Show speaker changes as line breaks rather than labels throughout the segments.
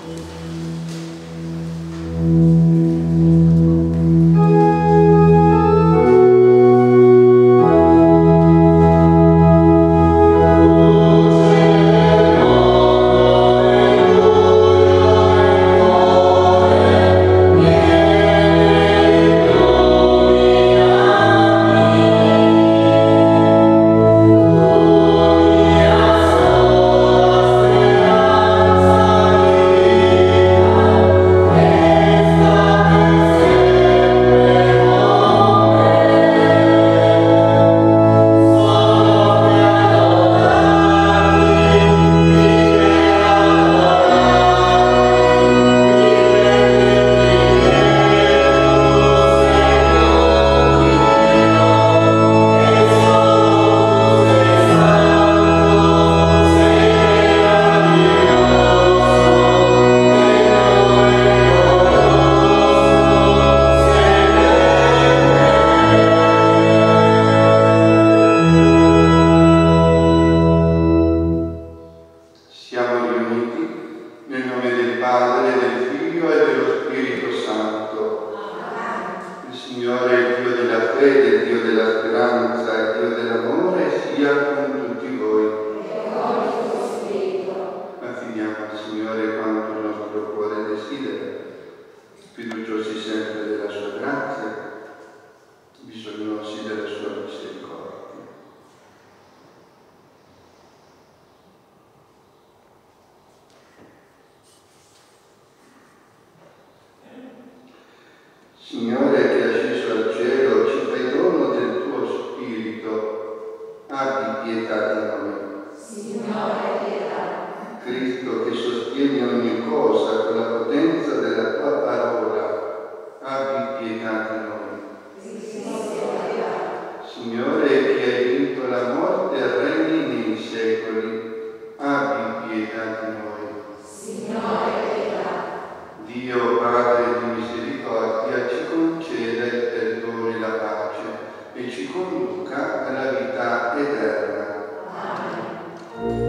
Signore che hai sceso al cielo, ci fai dono del tuo Spirito, abbi pietà di noi.
Signore, pietà.
Cristo che sostieni ogni cosa con la potenza della tua parola, abbi pietà di noi. Signore che hai vinto la morte e regni nei secoli, abbi pietà di noi.
Signore, pietà.
Dio Padre di misericordia ci conceda il perdono e la pace e ci conduca alla vita eterna.
Amen.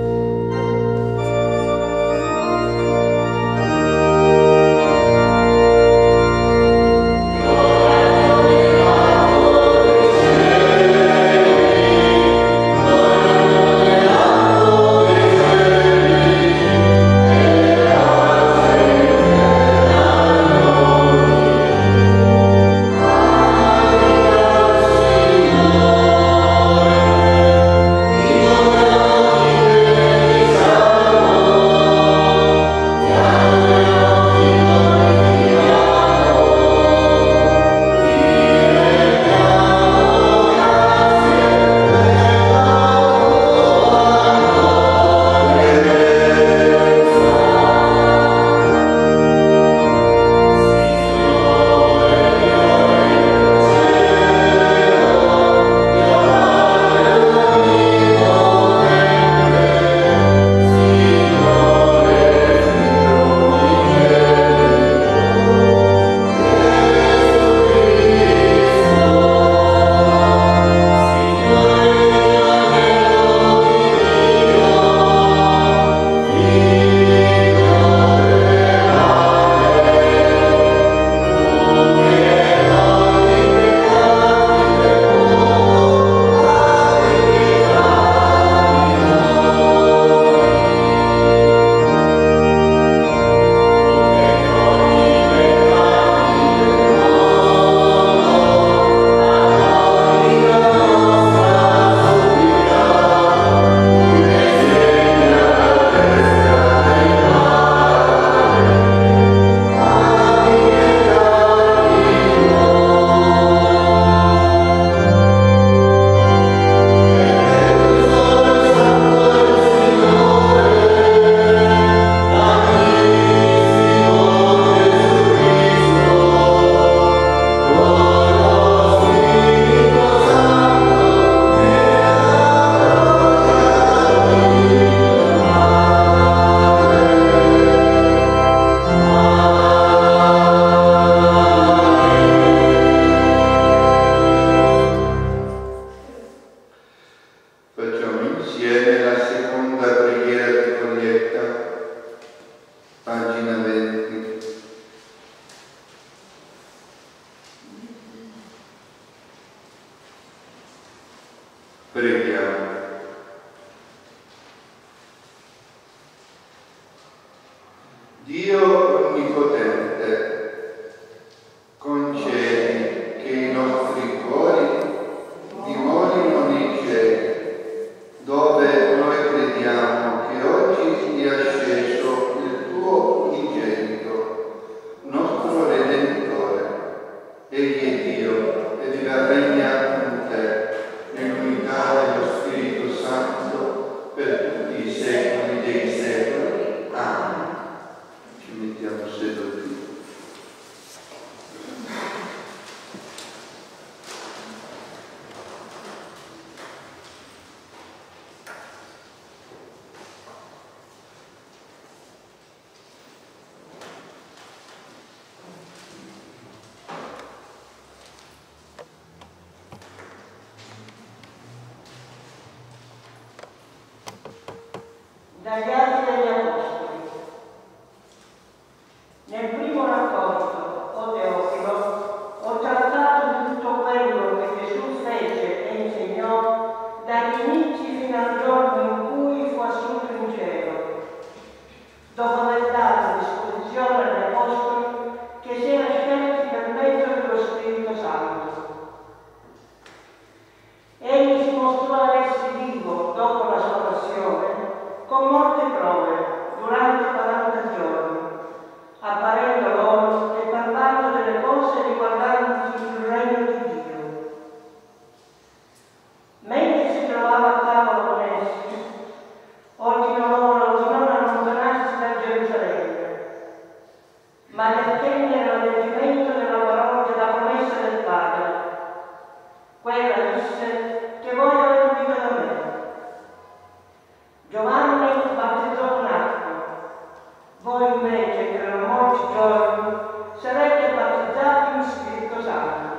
Insieme la seconda preghiera di Collietta, pagina 20. Dio Onnipotente, concedi che i nostri cuori dimorino nei cieli, dove noi crediamo che oggi sia sceso il tuo unigenito, nostro Redentore. Egli è Dio e regna con te, nell'unità dello Spirito Santo, per tutti i secoli dei secoli. Amen. Ci mettiamo seduti.
Dagli Atti degli Apostoli. Nel primo racconto, o Teofilo, ho trattato di tutto quello che Gesù fece e insegnò dagli inizi fino al giorno in cui fu assunto in cielo, dopo aver dato disposizione agli Apostoli che si era scelti per mezzo dello Spirito Santo. Egli si mostrò ad essi vivo dopo la sua passione, con molte prove, durante 40 giorni, apparendo loro e parlando delle cose riguardanti il regno di Dio. Mentre si trovava a tavola con essi, ordinò loro di non allontanarsi da Gerusalemme, ma di attendere l'adempimento della promessa del Padre. Quella disse che voi avete udito da me. Giovanni battezzò con acqua, voi invece che per molti giorni sarete battezzati in Spirito Santo.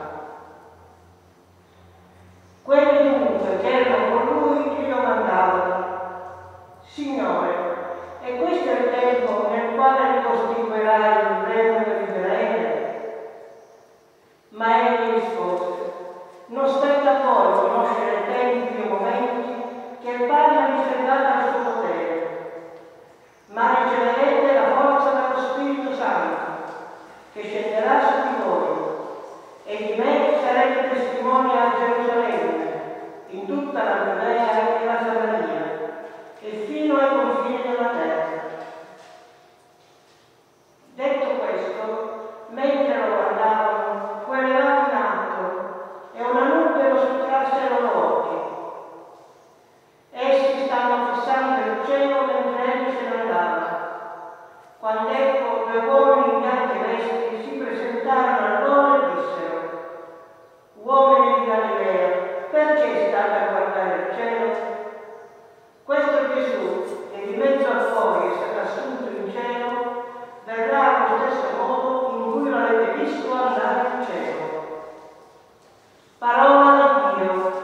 Quelli dunque che erano con lui gli domandavano: Signore, e questo è il tempo nel quale ricostituirai il regno di Israele? Ma egli rispose: non spetta a voi conoscere tempi o momenti che il Padre ha riservato al suo potere, ma riceverete la forza dello Spirito Santo, che scenderà su di voi, e di me sarete testimoni a Gerusalemme, in tutta la Giudea e la Samaria, e fino ai confini della terra. Detto questo, mentre lo guardavano, fu elevato in alto, e una nube lo sottrasse ai loro occhi. Essi stavano fissando il cielo mentre egli se ne andava, quando ecco 2 uomini in bianche vesti si presentarono a loro e dissero: uomini di Galilea, perché state a guardare il cielo? Questo Gesù, che di mezzo a voi è stato assunto in cielo, verrà allo stesso modo in cui l'avete visto andare in cielo. Parola di Dio.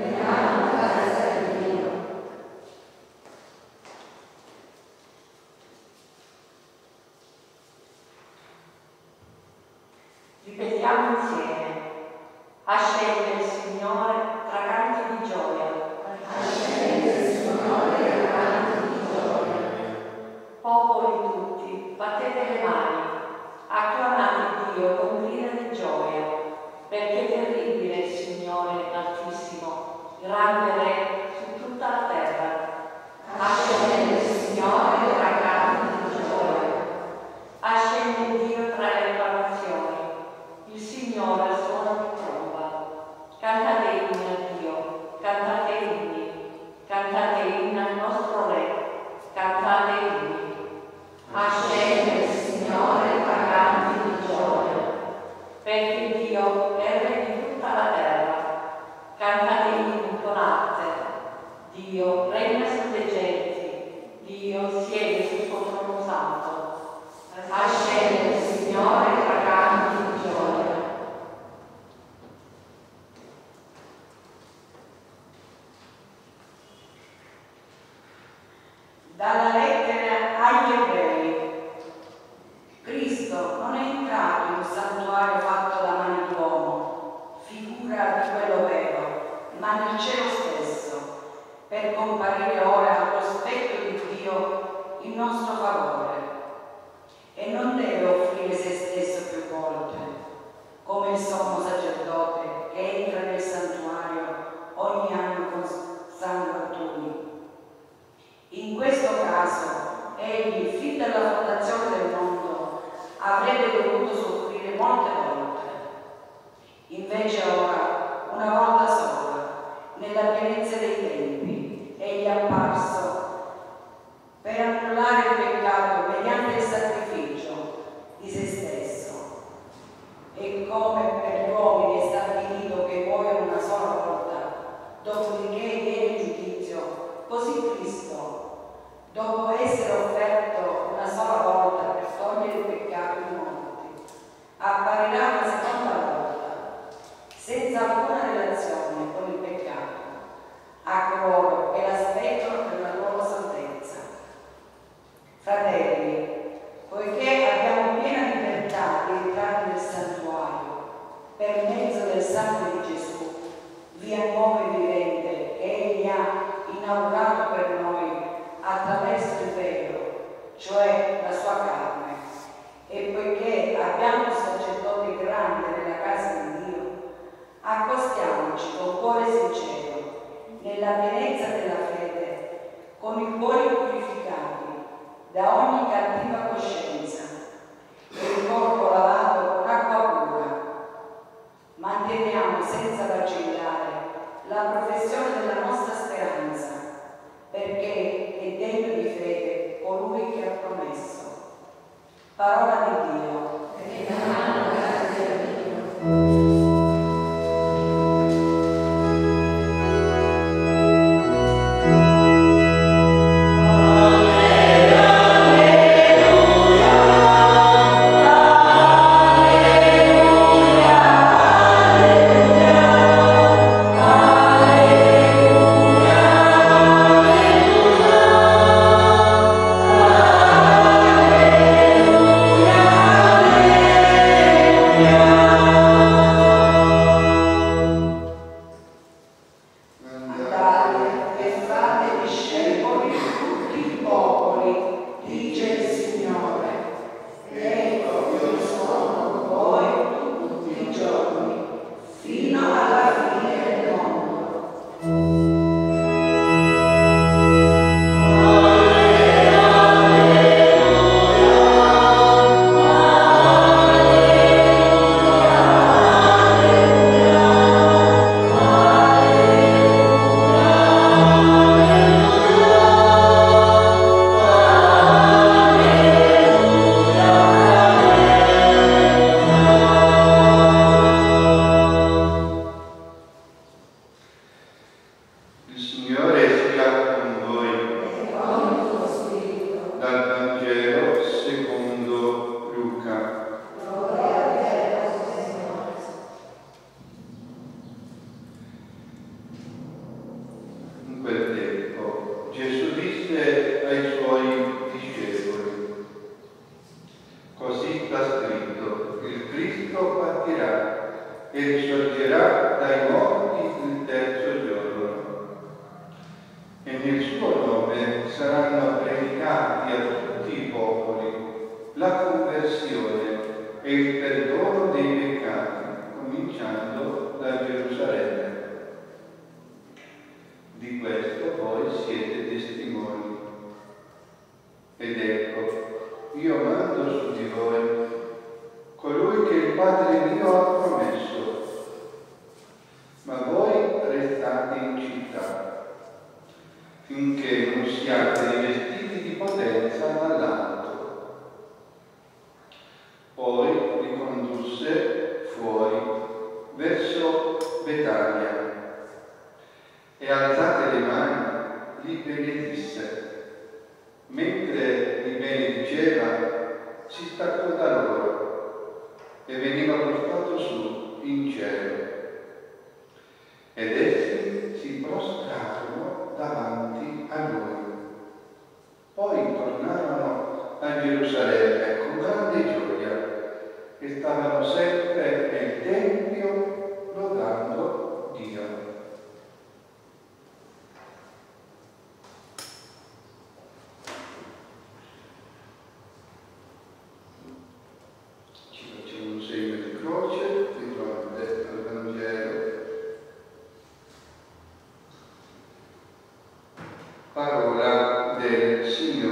Ripetiamo insieme: ascende il Signore tra canti di gioia. Ascende il Signore tra canti di gioia. Popoli tutti, battete le mani, acclamate Dio con grida di gioia, perché terribile è il Signore Altissimo, grande Re su tutta la terra. Ascende il Signore tra canti di gioia. Ascende Dio tra le acclamazioni. Il Signore suona di tromba. Cantate inni a Dio, cantate inni al nostro Re, cantate inni. Ascende il Signore tra canti di gioia, perché Dio è Re di tutta la terra. Cantate inni con arte. Dio regna sulle genti, Dio siede sul suo trono santo. Ascende il Signore tra canti di gioia.
Dalla lettera agli Ebrei. Cristo non è entrato in un santuario fatto da mani d'uomo, figura di quello vero, ma nel cielo stesso, per comparire ora allo specchio di Dio in nostro favore. e non deve offrire se stesso più volte, come il sommo sacerdote che entra nel santuario ogni anno con sangue altrui. In questo caso, egli, fin dalla fondazione del mondo, avrebbe dovuto soffrire molte volte. Invece ora, una volta sola, nella pienezza dei tempi, egli è apparso per annullare il peccato mediante il sacrificio di se stesso. E come per gli uomini è stabilito che muoiono una sola volta, dopodiché viene il giudizio, così Cristo, dopo essere offerto una sola volta per togliere il peccato di molti, apparirà una seconda volta, senza alcuna relazione con il peccato, a coloro che l'aspettano per la loro salvezza. Fratelli, poiché abbiamo piena libertà di entrare nel santuario per mezzo del sangue di Gesù, via nuova e vivente che Egli ha inaugurato per noi attraverso il velo, cioè la sua carne, e poiché abbiamo un sacerdote grande nella casa di Dio, accostiamoci con cuore sincero, nella pienezza della fede, con i cuori purificati da ogni cattiva coscienza e il corpo lavato con acqua pura. Manteniamo senza vacillare la professione della nostra speranza, perché è degno di fede colui che ha promesso. Parola di Dio. Grazie a Dio.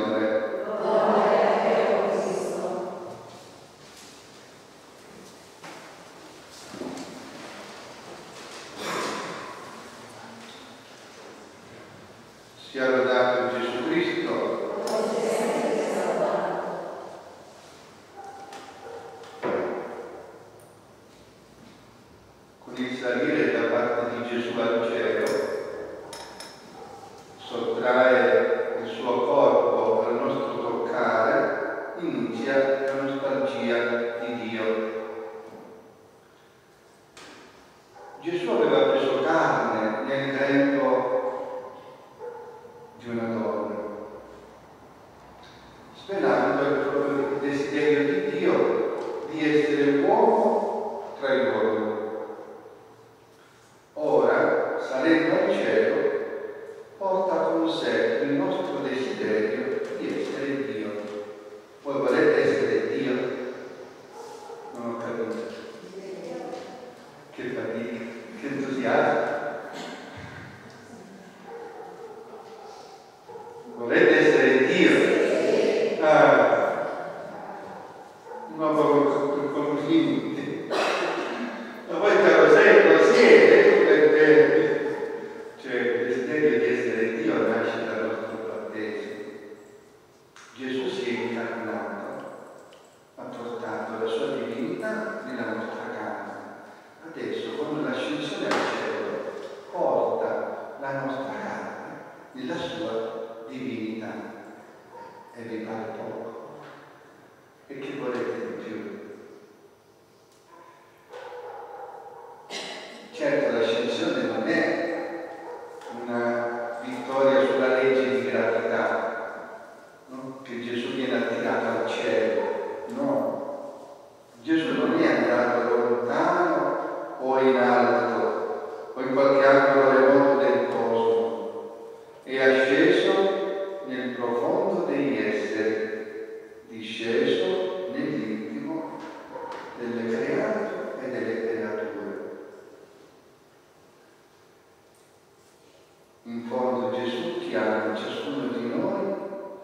Signore. Sia lodato Gesù Cristo. Con il salire da parte di Gesù al cielo, sottrae il suo corpo al nostro toccare, inizia la nostalgia di Dio. Gesù aveva preso carne nel grembo di una donna, svelando il proprio desiderio di Dio di essere uomo tra i uomini. Ora, salendo al cielo, porta con sé il nostro desiderio di essere Dio. Voi volete essere Dio? Non ho capito. Che fatica, che entusiasmo. Volete essere Dio? Ah, un uomo convinti. Ma voi lo siete, perché cioè il desiderio di essere Dio nasce dal nostro battesimo. Gesù si è incarnato, ha portato la sua divinità nella nostra carne. Adesso con l'ascensione al cielo porta la nostra carne nella sua divinità. E vi pare poco? E che volete di più? Certo, l'ascensione non è una vittoria sulla legge di gravità, no? Che Gesù viene attirato al cielo. No, Gesù non è andato lontano o in alto o in qualche angolo remoto del cosmo, è asceso nel profondo degli esseri, disceso nell'intimo del creato e delle creature. In fondo Gesù chiama ciascuno di noi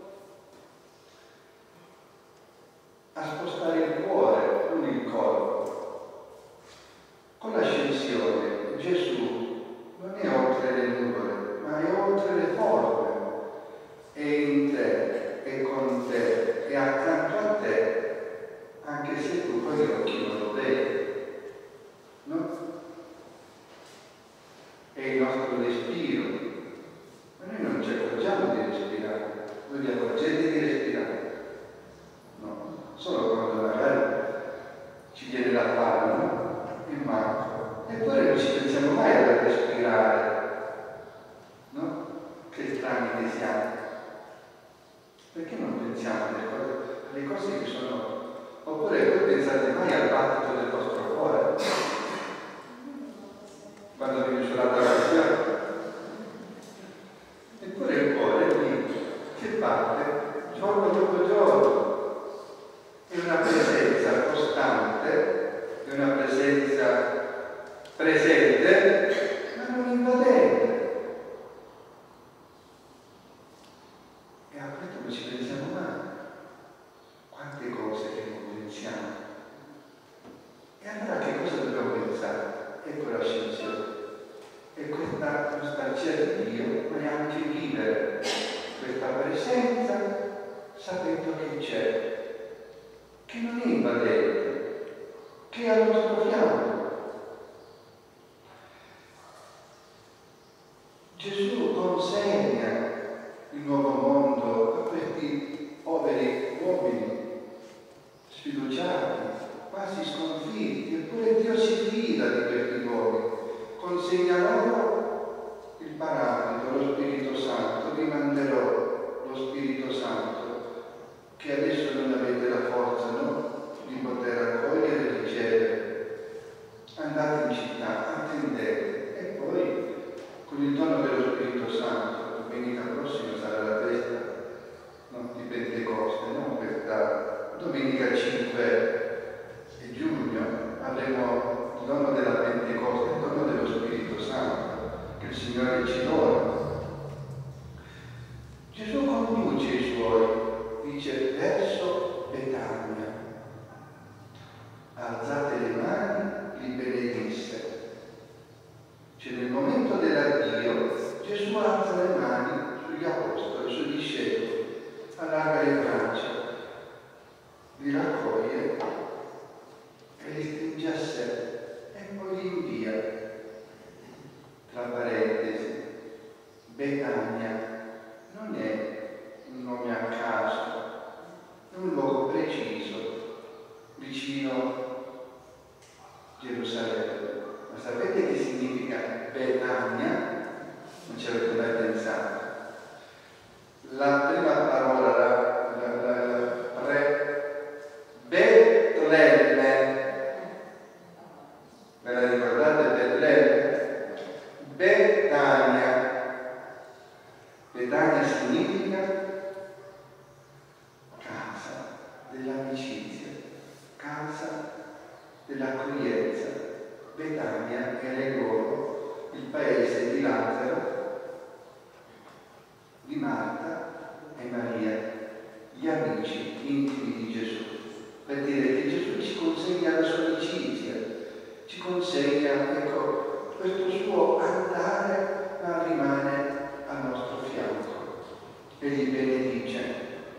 a spostare il cuore, non il corpo. Con l'ascensione Gesù non è oltre le nuvole, ma è oltre le forme. È in te, è con te, è accanto a te, anche se tu con gli occhi non lo vedi. No? È il nostro respiro. Ma noi non ci accorgiamo di respirare. Voi vi accorgete di respirare? No, solo quando magari ci viene la fame, no? Il manco. Eppure non ci pensiamo mai a respirare. No? Che strani che siamo. Perché non pensiamo alle cose che sono... Oppure voi pensate mai al battito del vostro cuore? Quando vi misurate la pressione? Eppure il cuore è lì, che batte giorno dopo giorno. È una presenza costante, è una presenza presente, ma non invadente. E a questo non ci pensiamo mai. Quante cose che non pensiamo. E allora che cosa dobbiamo pensare? Ecco l'ascensione. E questa nostalgia di Dio, ma neanche vivere questa presenza sapendo che c'è, che non è invadente, che è al nostro fianco. Gesù consegna il nuovo mondo a questi poveri uomini sfiduciati, quasi sconfitti, eppure Dio si fida di questi uomini, consegna loro il Paraclito, lo Spirito Santo. Vi manderò lo Spirito Santo, che adesso non avete la forza, no? Di poter accogliere e ricevere, conduce i suoi, dice, verso Betania. Alzate le mani, li benedisse. Cioè nel momento dell'addio Gesù alza le mani sugli apostoli, sui discepoli, allarga le braccia, li raccoglie e li stringe a sé e poi li invia. Tra parentesi, Betania non è un nome a caso, è un luogo preciso, vicino Gerusalemme. Ma sapete che significa Betania? Non ci avete mai pensato. La prima parola, Betlemme, ve la ricordate Betlemme? Betania. Betania significa casa dell'amicizia, casa dell'accoglienza. Betania era in loro il paese di Lazzaro, di Marta e Maria, gli amici intimi di Gesù, per dire che Gesù ci consegna la sua amicizia, ci consegna, ecco, questo suo andare, ma rimane al nostro fianco e li benedice.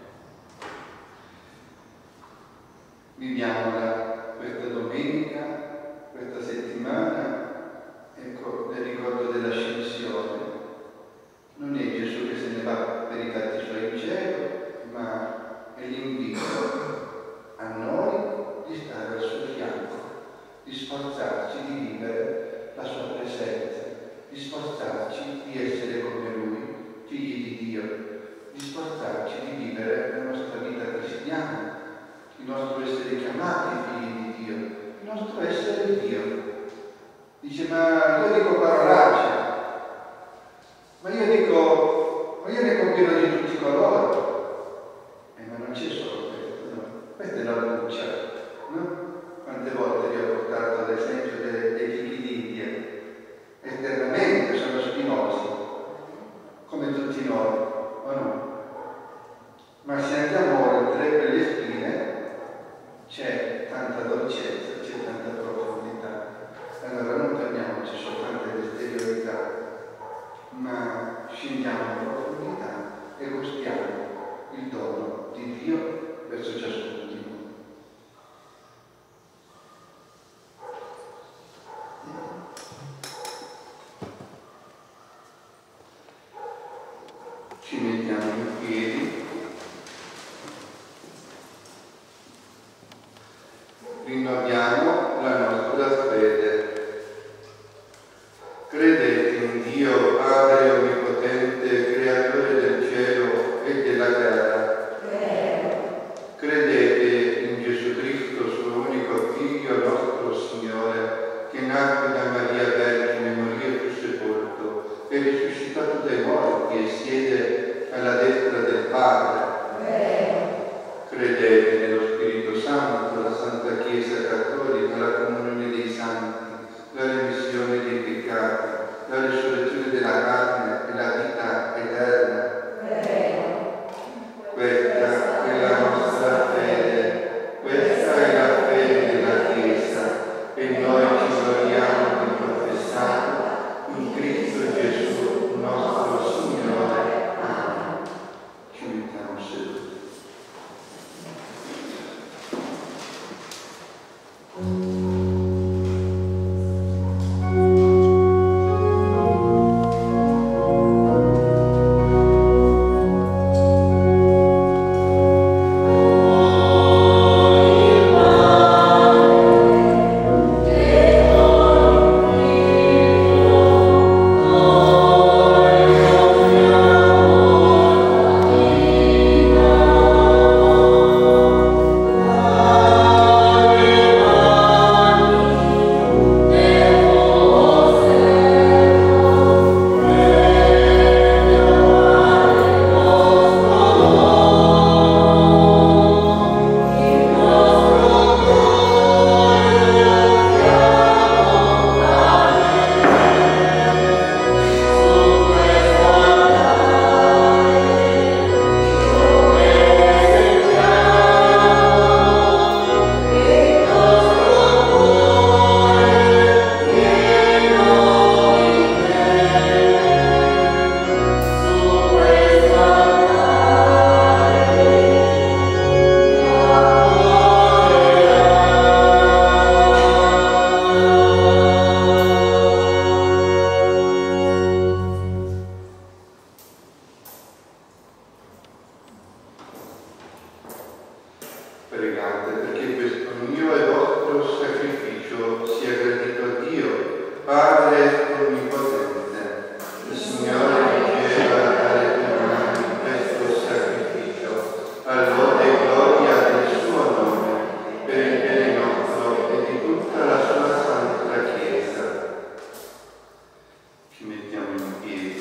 Viviamola questa domenica, questa settimana, ecco, nel ricordo dell'ascensione. Non è Gesù che se ne va per i fatti suoi in cielo, ma è l'invito a noi di stare al suo fianco, di sforzarci di vivere la sua presenza, di sforzarci di essere come Lui, figli di Dio, di sforzarci di vivere la nostra vita cristiana, il nostro essere chiamati figli di Dio, il nostro essere Dio. Dice, ma io dico parolacce, ma io ne convivo di tutti coloro. Ma non c'è solo questo, no? Questa è la buccia, no? Quante volte vi ho portato l'esempio dei fichi d'India. Esternamente sono spinosi, come tutti noi, o no? Ma se andiamo oltre quelle spine c'è tanta dolcezza, c'è tanta profondità. Allora non fermiamoci soltanto all'esteriorità, ma scendiamo in profondità e gustiamo il dono di Dio verso ciascuno di noi. Ci mettiamo in piedi, rinnoviamo la nostra fede. Credete in Dio, Padre Onnipotente, Creatore del cielo e della terra. Credete in Gesù Cristo, suo unico Figlio, nostro Signore, che nacque da Maria Vergine, morì e fu sepolto, è risuscitato dai morti e siede alla destra del Padre. Credete nello Spirito Santo, la Santa Chiesa Cattolica, Pregate perché questo mio e vostro sacrificio sia gradito a Dio, Padre Onnipotente. Il Signore riceva dalle tue mani questo sacrificio, a lode e gloria del suo nome, per il bene nostro e di tutta la sua santa Chiesa. Ci mettiamo in piedi.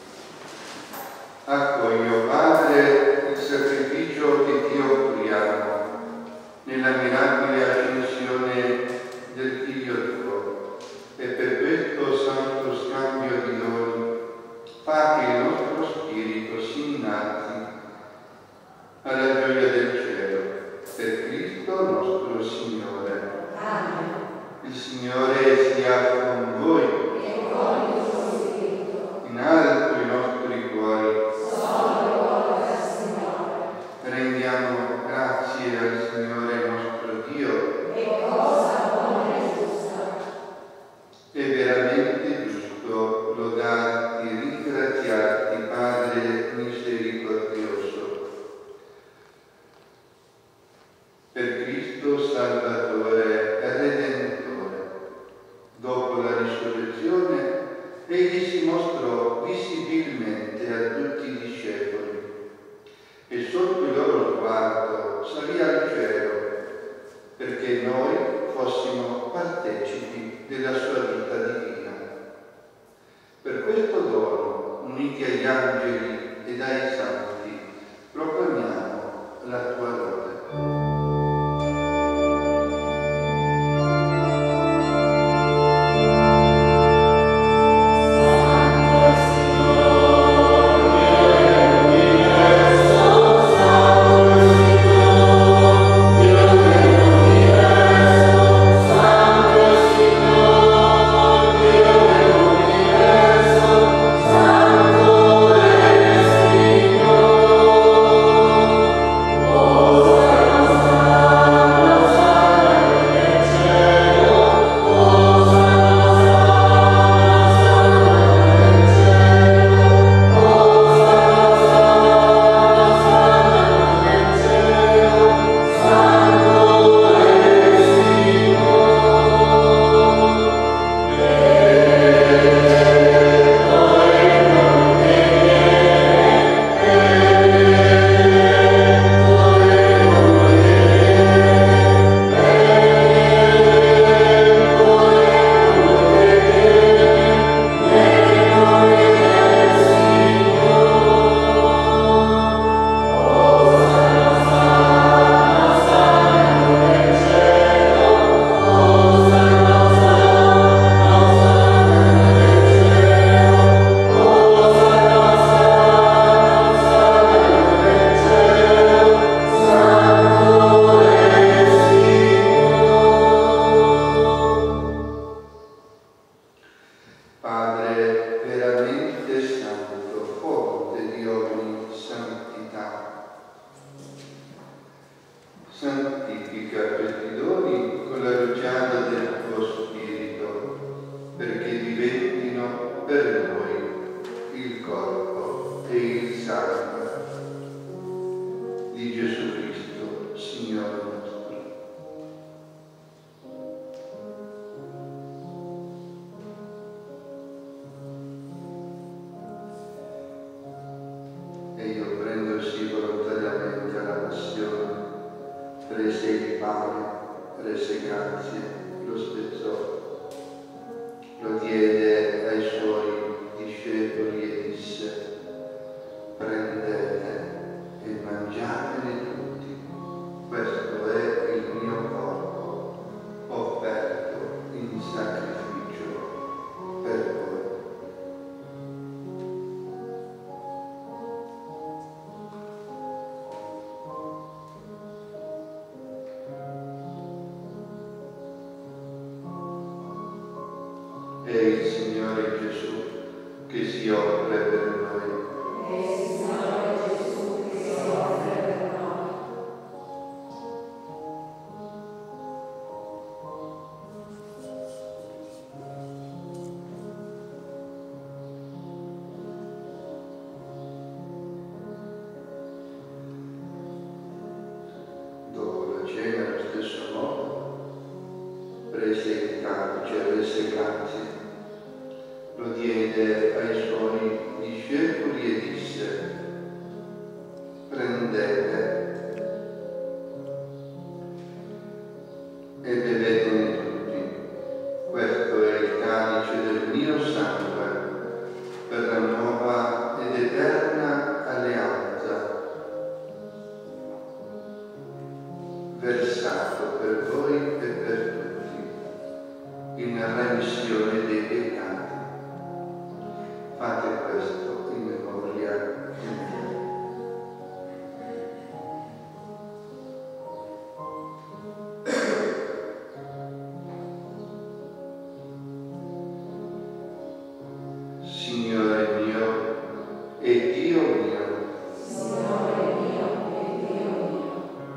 Accoglie, Padre, il sacrificio che ti offriamo nella mirabile ascensione del Figlio tuo, e per questo santo scambio di doni fa che il nostro spirito si innalzi alla gioia del cielo, per Cristo nostro Signore.
Amen.
Il Signore sia con voi.
E con il tuo spirito.
In alto i nostri cuori. Rendiamo grazie al Signore nostro Dio.
E cosa buona e giusta.
È veramente giusto lodarti e ringraziarti, Padre misericordioso, per Cristo Salvatore e Redentore. Dopo la risurrezione, egli si mostrò visibilmente a tutti i discepoli e sotto il loro sguardo salì al cielo, perché noi fossimo partecipi della sua vita divina. Per questo dono, uniti agli angeli ed ai santi, proclamiamo la tua lode. Santifica questi doni con la rugiada del tuo Spirito, perché diventino per noi il corpo e il sangue di Gesù Cristo, Signore nostro. E io prendo sì volontariamente alla passione, prese il pane, rese grazie, lo spezzò, lo diede ai suoi discepoli e disse: prendete e mangiatene tutti, questo è il mio corpo, offerto in sacrificio per voi. È il Signore Gesù che si offre per noi.
È il Signore Gesù che si offre per noi.
Dopo la diede ai suoi discepoli e disse: prendete e bevetene tutti. Questo è il calice del mio sangue per la nuova ed eterna alleanza, versato per voi e per tutti in remissione dei peccati. Fate questo in memoria di me. Signore mio e Dio mio.
Signore mio e Dio mio.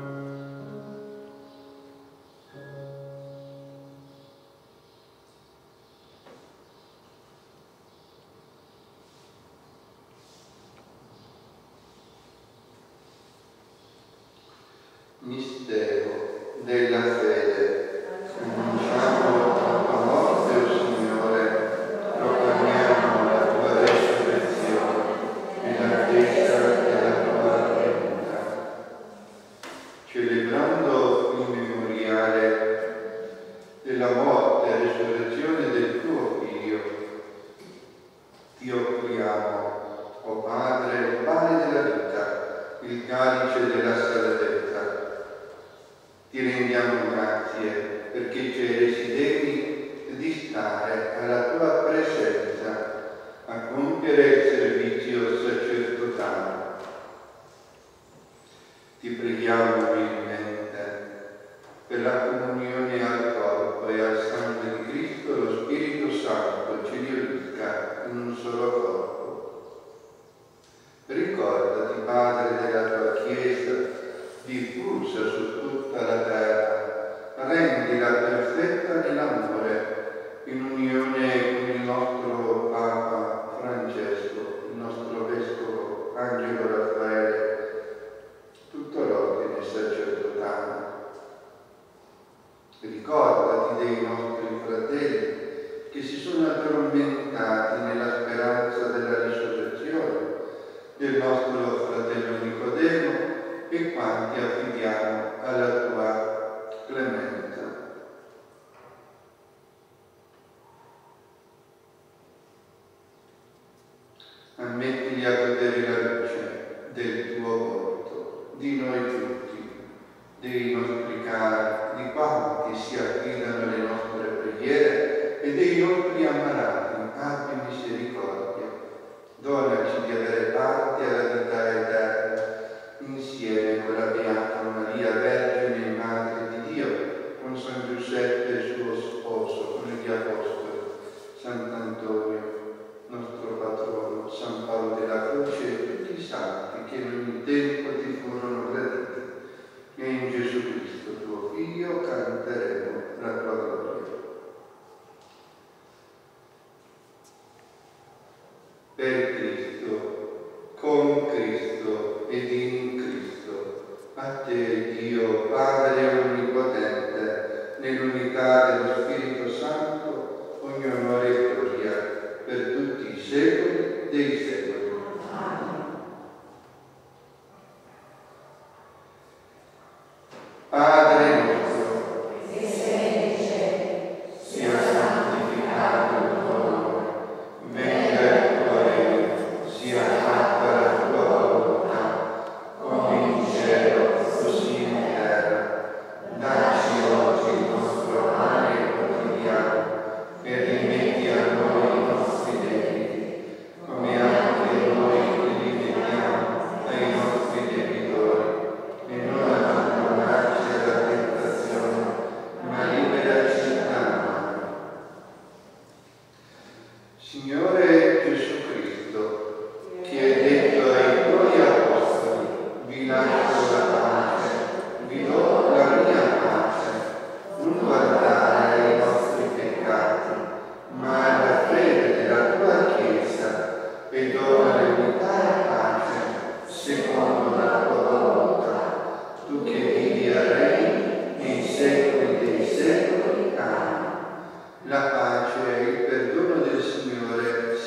Mistero della fede. Annunciamo la tua morte, o Signore, proclamiamo la tua resurrezione nell'attesa della tua venuta. Celebrando il memoriale della morte e resurrezione del tuo Figlio, ti offriamo, o Padre, il pane della vita, il calice della salvezza. Ti rendiamo grazie perché ci hai resi degni di stare alla tua presenza a compiere il servizio sacerdotale. Ti preghiamo umilmente per la comunione al corpo e al sangue di Cristo, lo Spirito Santo ci riunisca in un solo corpo. Ricordati, Padre, della tua Chiesa diffusa su tutta la terra, rendila perfetta nell'amore, in unione con il nostro Papa Francesco, il nostro Vescovo Angelo Raffaele, tutto l'ordine sacerdotale. Ricordati dei nostri fratelli che si sono addormentati nella speranza della risurrezione, del nostro fratello Nicodemo e quanti affidiamo alla tua clemenza. Ammettili a godere la luce del tuo volto, di noi tutti, dei nostri cari, di quanti si affidano alle nostre preghiere e dei nostri ammalati. Abbi misericordia. Donaci di avere parte alla vita eterna, insieme con la Beata Maria, Vergine e Madre di Dio, con San Giuseppe suo sposo, con gli Apostoli, Sant'Antonio, nostro patrono, San Paolo della Croce e tutti i santi che in ogni tempo ti furono graditi. E in Gesù Cristo, tuo Figlio, canteremo la tua gloria. Per Cristo, con Cristo ed in Cristo, a te Dio Padre Onnipotente, nell'unità dello Spirito Santo, ogni onore e gloria per tutti i secoli dei secoli.
Amen.
Padre nostro,
Che sei nei cieli,
sia santificato il tuo nome, venga il tuo regno, sia fatta la tua volontà, come in cielo, così in terra. Dacci oggi il nostro pane quotidiano e rimetti a noi i nostri debiti, come anche noi li rimettiamo ai nostri debitori, e non abbandonarci alla tentazione, ma liberaci dal male. Signore Gesù Cristo, che hai detto ai tuoi apostoli: vi lascio la pace, vi do la mia pace, non guardare ai nostri peccati, ma alla fede della tua Chiesa, e dona l'unità e pace secondo la tua volontà, tu che vivi e regni nei secoli dei secoli. Amen. La pace e il perdono del Signore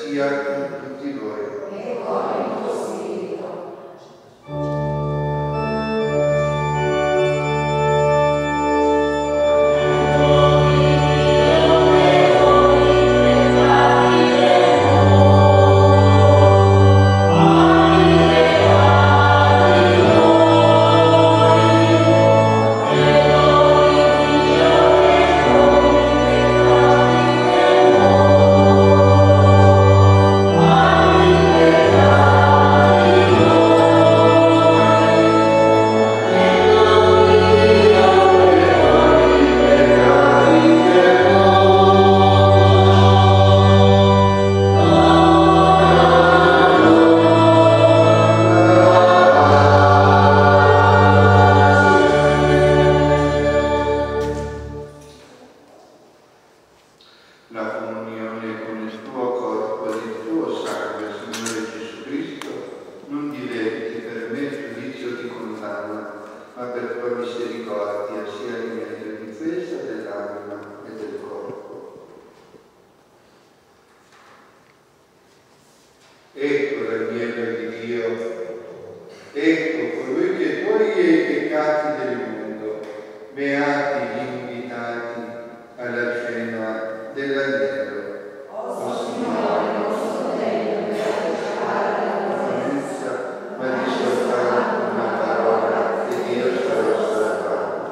Ecco colui che toglie i peccati del mondo. Beati gli invitati alla cena dell'agnello.
O Signore, non sono degno di anticipare la tua presenza,
Ma di soltanto una parola ed io sarò salvato.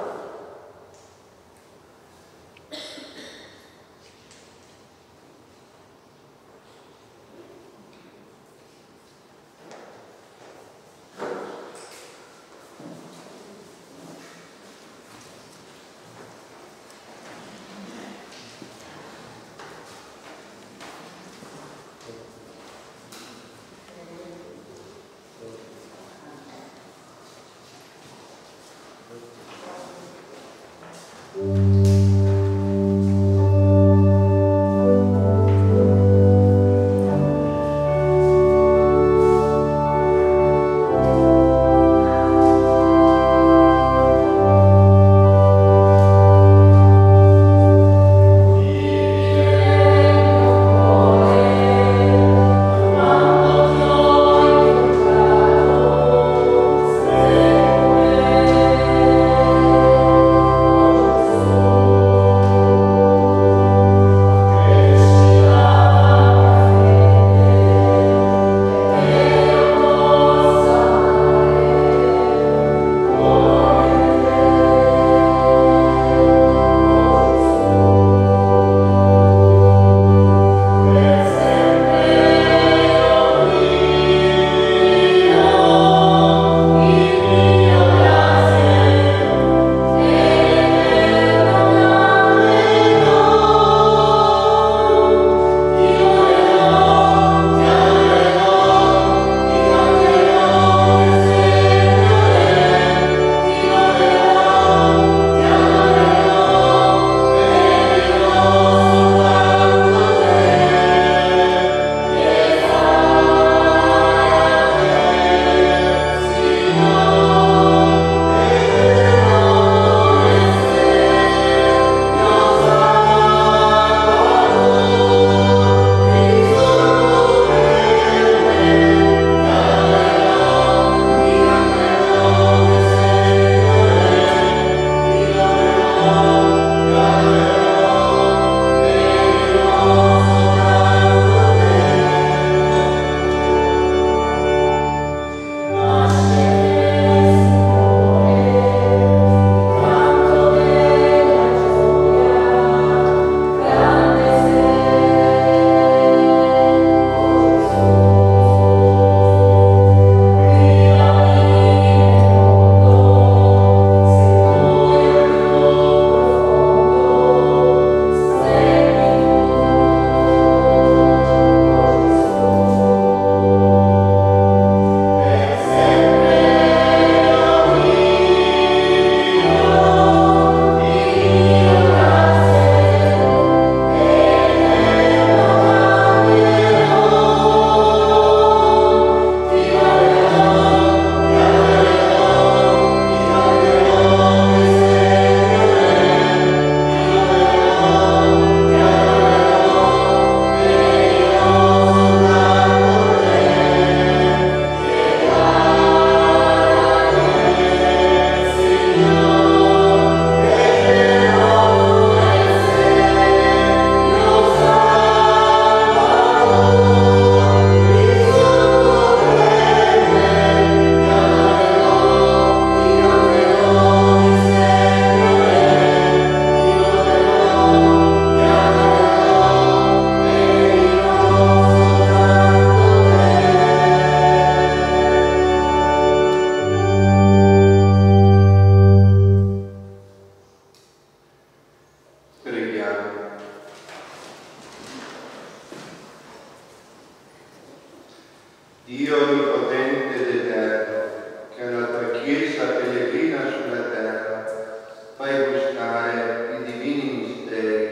Dio onnipotente ed eterno, che alla tua Chiesa pellegrina sulla terra fai gustare i divini misteri,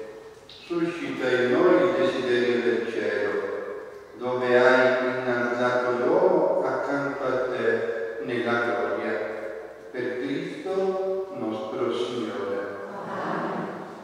suscita in noi il desiderio del cielo, dove hai innalzato l'uomo accanto a te nella gloria. Per Cristo nostro Signore.
Amen.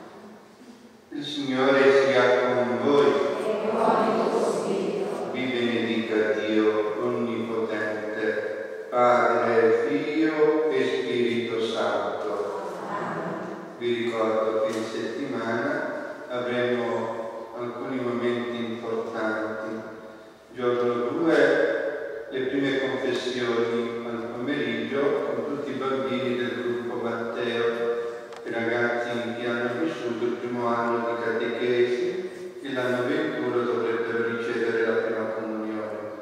Il Signore sia con voi.
E con il tuo spirito.
Vi benedica Dio onnipotente, Padre, Figlio e Spirito Santo. Vi ricordo che in settimana avremo alcuni momenti importanti. Giorno 2, le prime confessioni al pomeriggio con tutti i bambini del gruppo Matteo, i ragazzi che hanno vissuto il primo anno di catechesi e l'anno 21 dovrebbero ricevere la prima comunione.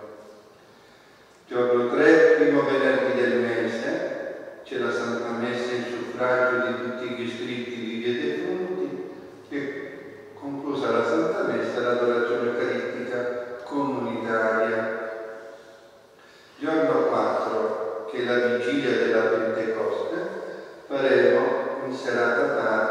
Giorno 3, primo venerdì del mese, c'è la Santa Messa in suffragio di tutti gli iscritti vivi e defunti e conclusa la Santa Messa l'adorazione eucaristica comunitaria. Giorno 4, che è la vigilia della Pentecoste, faremo in serata tardi